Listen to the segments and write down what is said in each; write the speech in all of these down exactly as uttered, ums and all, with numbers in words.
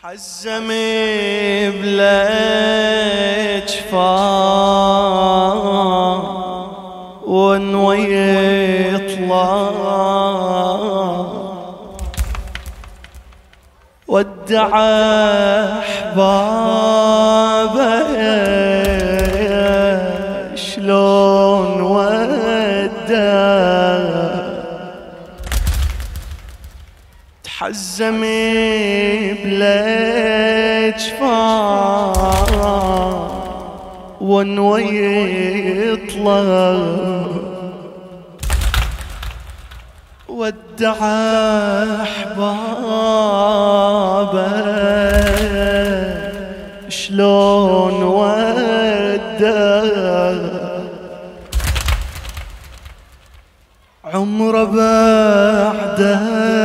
حزمي بلا جفاء ونوي يطلع ودع احبابه شلون ودع تحزمي بلا جفاء ونوي يطلع ودع احبابه شلون ودع عمره بعده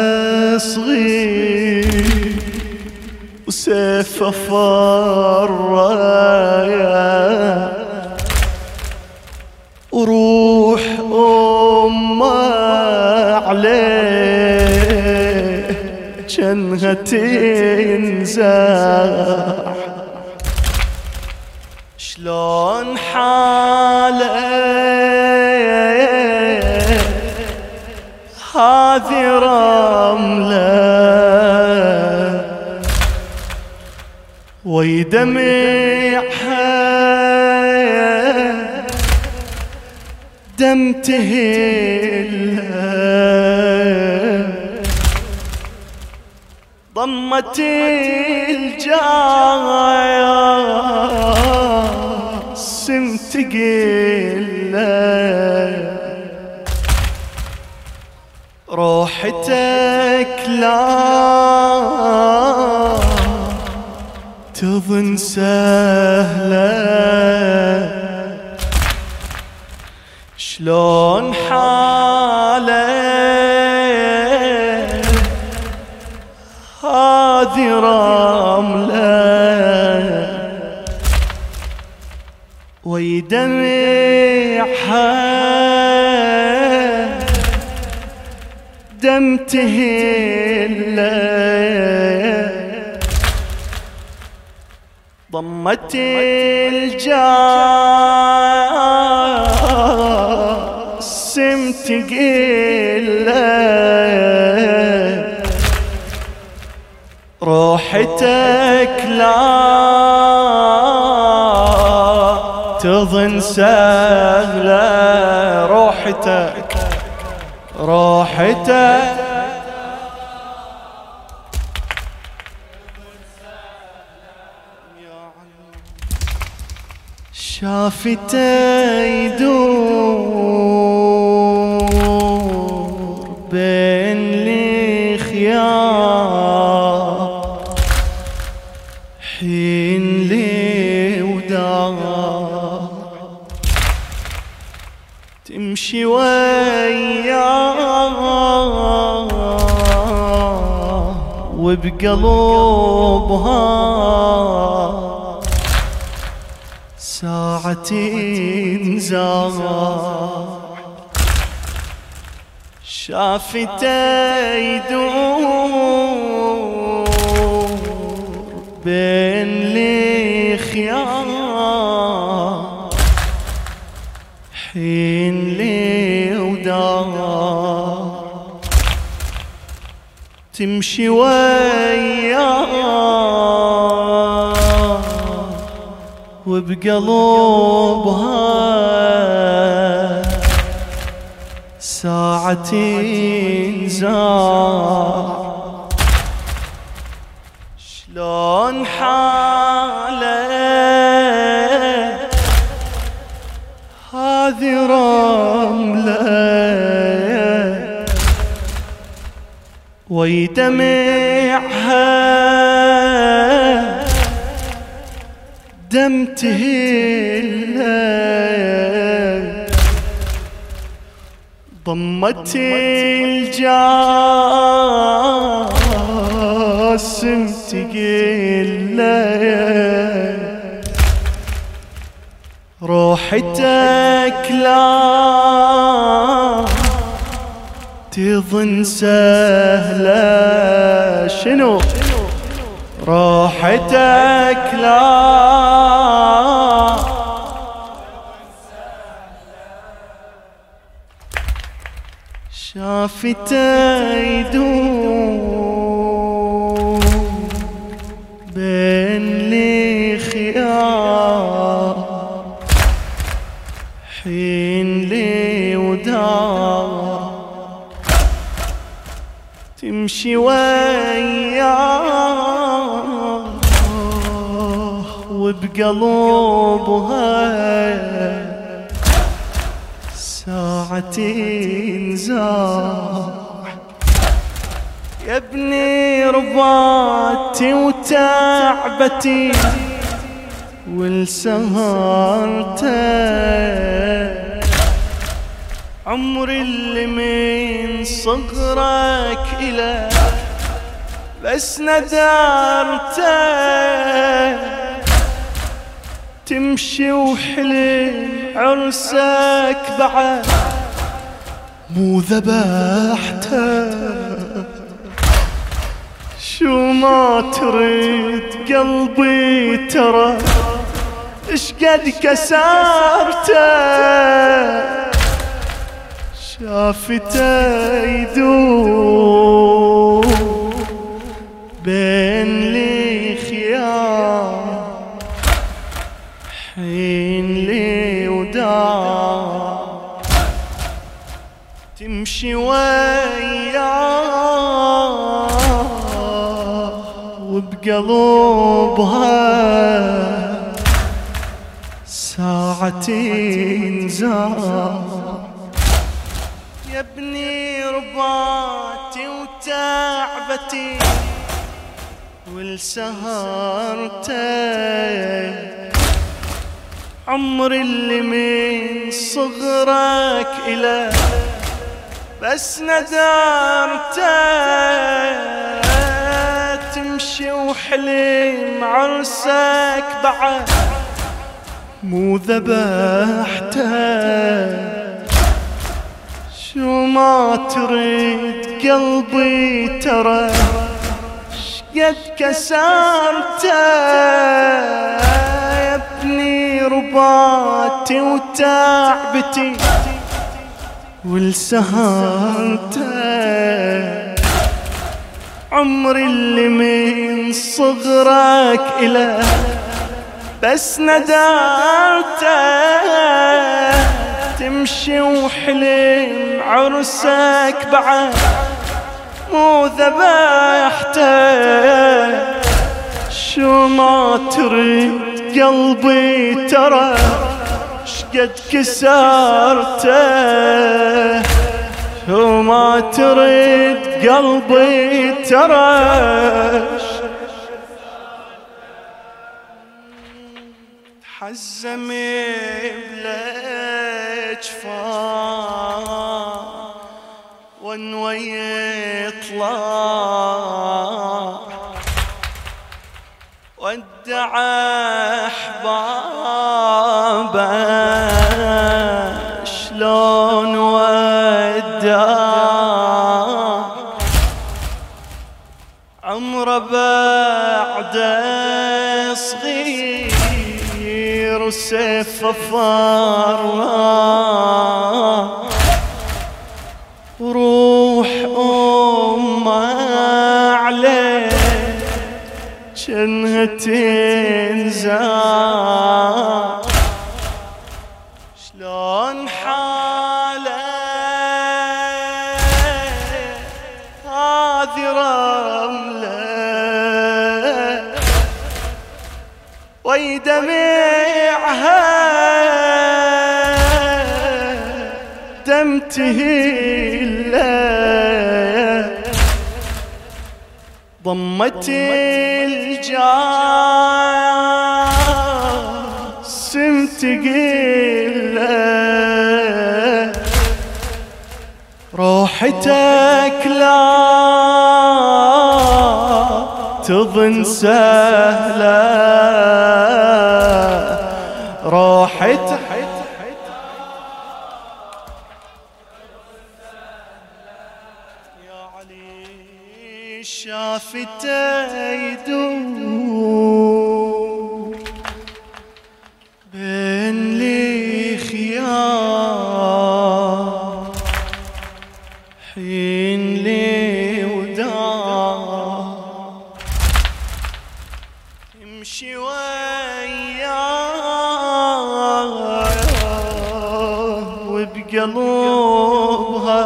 صغير وسيفه فرايا وروح امه عليه جنها تنزاح شلون حاله هذي رمله ويدمعها دم تهل ضمت الجاسم تقل روحتك لا تظن سهلة شلون حاله هذي رملة ويدمعها دم تهل ضمت الجاسم تقل روحتك لا تظن سهلة روحتك روحتك شافته يدور بين الخيار حين لي ودار تمشي وياه وبقلبها ساعة انزاح شافته يدور بين الخيار حين لي ودار تمشي وياه وبقلبها ساعة انزاح شلون حاله هذي رملة ويدمعها دم تهل ضمت الجاسم تقل روحتك لا تظن سهلة شنو راحتك لا شافته يدوب بين لي خيار حين لي ودار تمشي وياه وبقلوبها ساعتين زاح يا ابني رباتي وتعبتي والسهرته عمري اللي من صغرك إلى بس ندرته تمشي وحلم عرسك بعد مو ذبحته شو ما تريد قلبي ترى اشقد كسرته شافته يدوب بين لي خيار حين لي ودار تمشي وياه وبقلوبها ساعتين زار يا ابني رباتي وتعبتي والسهرته عمري اللي من صغرك إلى بس ندرته تمشي وحلم عرسك بعد مو ذبحته شو ما تريد قلبي ترى شقد كسرته يا ابني رباتي وتعبتي والسهرته عمري اللي من صغرك إلى بس ندرته تمشي وحلم عرسك بعد مو ذبحته شو ما تريد قلبي ترى شقد كسرته شو ما تريد قلبي ترى تحزمي بلجفان ونوي يطلع ودع احبابه شلون ودع عمره بعده صغير وسيف فار وروح امه عليه جنها تنزع شلون حاله هذه رمله ويدمعها دم تهيله ضمت الجاسم تقيله روحتك لا تظن سهلة روحتك يا علي شافته يدوب تمشي وياه وبقلوبها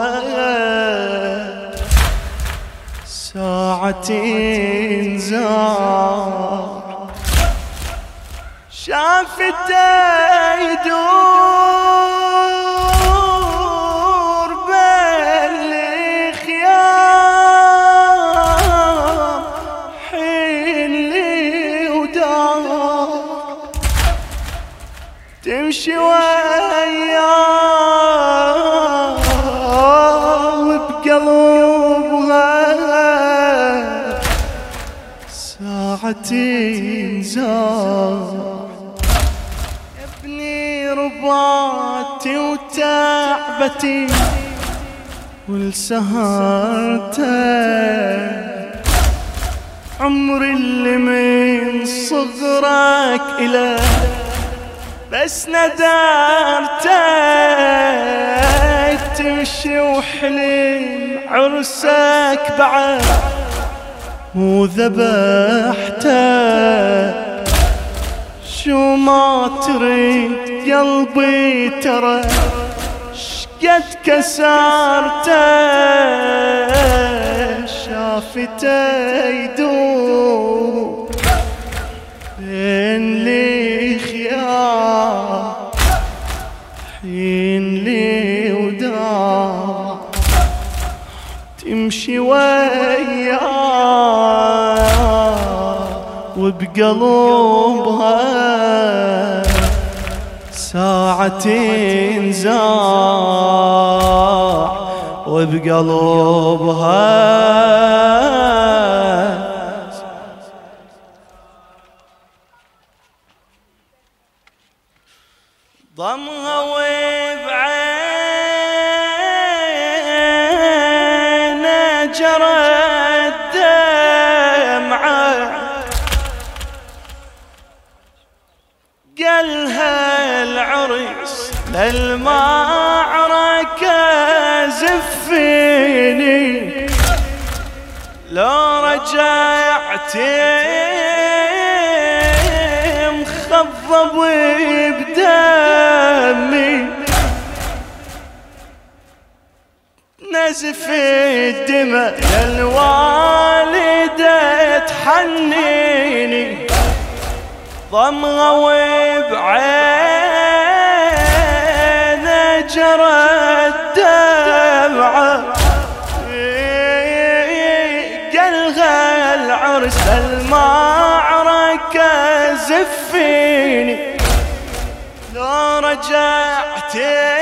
ساعة انزار شافته يدور بالخيام حين لي ودار تمشي وياه وبقلوبها ساعة انزار رباطي وتعبتي ولسهرتك عمري اللي من صغرك إله بس ندرتك تمشي وحلم عرسك بعد وذبحتك شو ما تريد قلبي ترى شقد كسرته شافته يدور بين لي خيار حين لي ودار تمشي وياه وبقلوبها ساعة انزاع وبقلوبها ضمها وبعينه جرت دمعه قالها العرس للمعركة زفيني لو رجعت مخضب بدمي نزف الدماء للوالدة تحنيني ضمها وبعينه جرت دمعه قالها العرس المعركة زفيني لو رجعت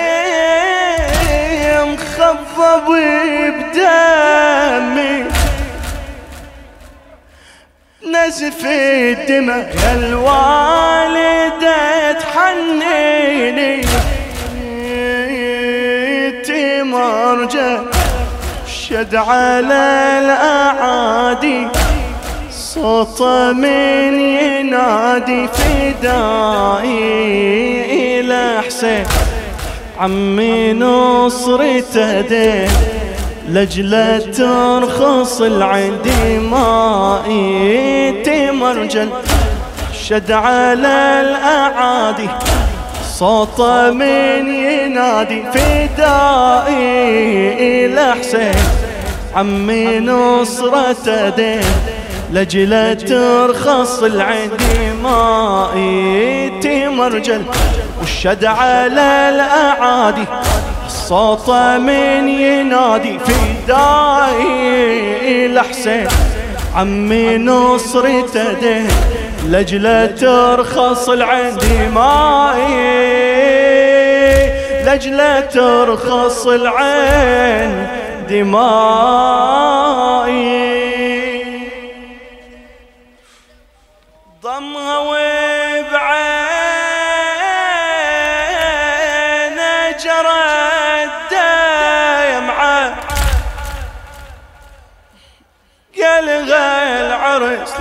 مخضب بدمي نزف الدماء يا الوالدة تحنيني تمرجع شد على الأعادي صوته من ينادي فدائي إلى حسين عمي نصرته دين لجلة ترخص العندي مائي تمرجل شد على الأعادي صوته من ينادي فدائي إلى حسين عمي نصرته دين لجلة ترخص العندي مائي تمرجل والشد على الأعادي صوته من ينادي فدائي لحسين عمي نصرته دين لجلة ترخص العندي مائي لجلة ترخص العين دمائي ضمها وبعينه جرت دمعه قالها العرس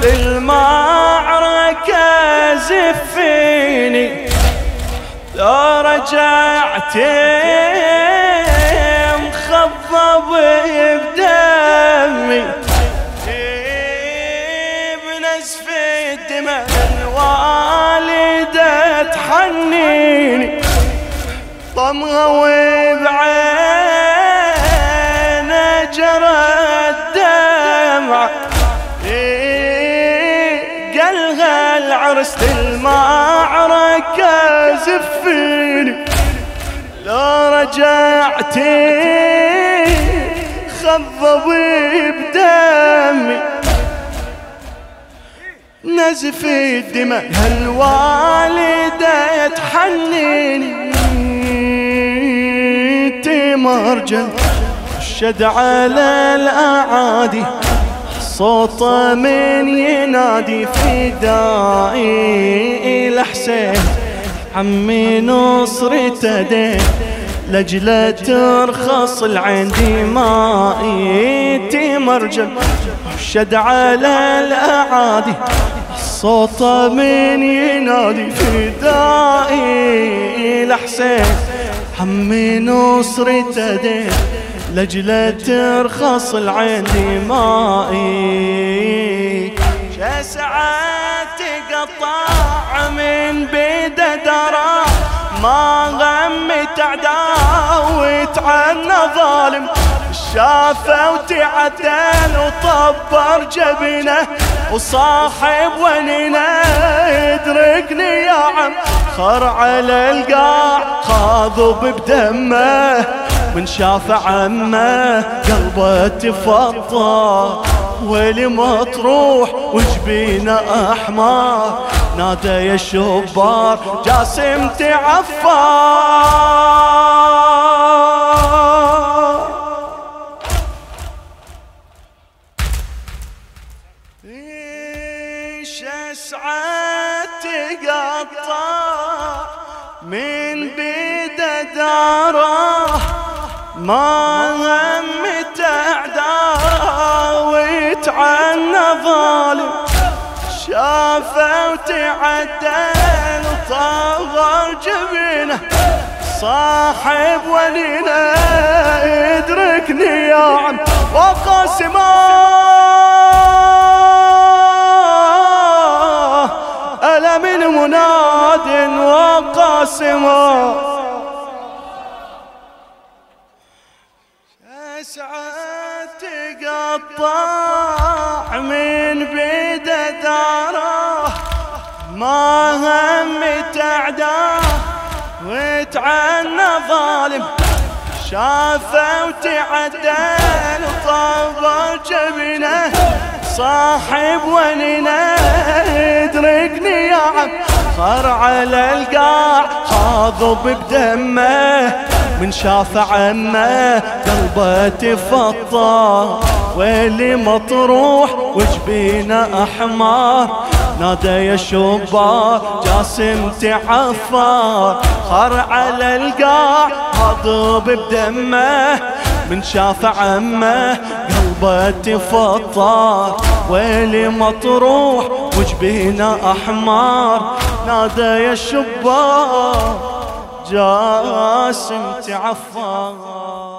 للمعركة زفيني لو رجعت مخضب بدمي نزف الدماء الوالدة تحنيني طمها وبعينه جرى الدمع قالها العرس المعركة زفيني لو رجعتي خضبي بدمي نزف الدماء هالوالدة تحنيني تمرجل الشد على الأعادي صوته من ينادي فدائي الحسين عمي نصرته دين لجله ترخص العين دمائي تمرجل الشد على الأعادي صوته من ينادي فدائي الحسين عمي نصرته دين لجله ترخص العين دمائي شسعة تقطع من بيده درا ما غمت عداوت عنه ظالم شافه وتعدل وطبر جبنه وصاحب ونينه ادركني يا عم خر على القاع خاضب بدمه من شاف عمه قلبه تفطر ويلي مطروح وجبينه احمر نادى يا شبار جاسم تعفر ايش اسعد تقطع من بيده داره ما همت اعداوت عنه ظالم شافه وتعدل وطغر جبينه صاحب ولينا ادركني يا عم وقاسمه ألا من مناد وقاسمه أسعد تقطع من بيده داره ما همت أعداه وتعنى ظالم شافه وتعدل وطبر جبينه صاحب ونينه ادركني يا عم خر على القاع خاضب بدمه من شاف عمه قلبه تفطر ويلي مطروح وجبينه احمر نادى يا شبار جاسم تعفر خر على القاع خاضب بدمه من شاف عمه قلبه تفطر ويلي مطروح وجبينه احمر نادى يا شبار جاسم تعفر